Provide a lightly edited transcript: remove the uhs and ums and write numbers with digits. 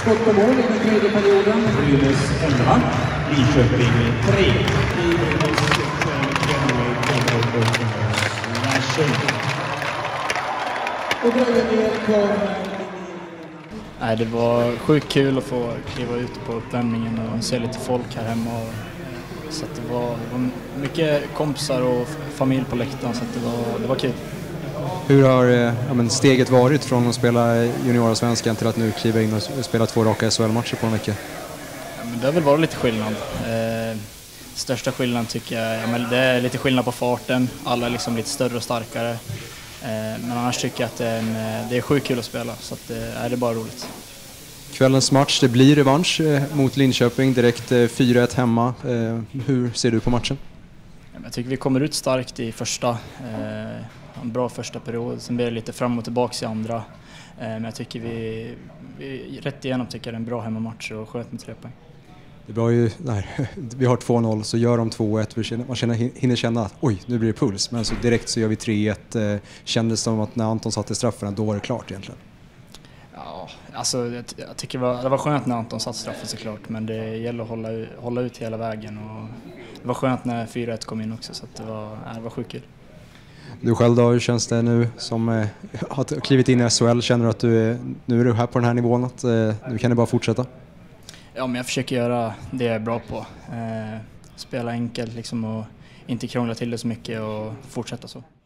Skott på mål i den tredje perioden. Brynäs 11, Linköping 3. Nej, det var sjukt kul att få kliva ut på uppvärmningen och se lite folk här hemma. Så att det var mycket kompisar och familj på läktaren, så att det var kul. Hur har steget varit från att spela juniorsvenskan till att nu kliva in och spela 2 raka SHL-matcher på en vecka? Ja, men det har väl varit lite skillnad. Största skillnaden tycker jag, det är lite skillnad på farten. Alla är liksom lite större och starkare. Men annars tycker jag att det är sjukt kul att spela, så att det är bara roligt. Kvällens match, det blir revansch mot Linköping, direkt 4-1 hemma. Hur ser du på matchen? Jag tycker vi kommer ut starkt i första. En bra första period, sen blir det lite fram och tillbaka i andra. Men jag tycker vi rätt igenom tycker jag är en bra hemmamatch och sköt med 3 poäng. Det är bra ju, vi har 2-0 så gör de 2-1. Man hinner känna att oj, nu blir det puls. Men så direkt så gör vi 3-1. Kändes som att när Anton satte straffen, då var det klart egentligen. Ja, alltså jag tycker det var skönt när Anton satt straffen såklart. Men det gäller att hålla ut hela vägen. Och det var skönt när 4-1 kom in också, så att det var sjukt kul. Du själv då, hur känns det nu som har klivit in i SHL? Känner du att nu är du här på den här nivån, att nu kan det bara fortsätta? Ja, men jag försöker göra det jag är bra på. Spela enkelt liksom och inte krångla till det så mycket och fortsätta så.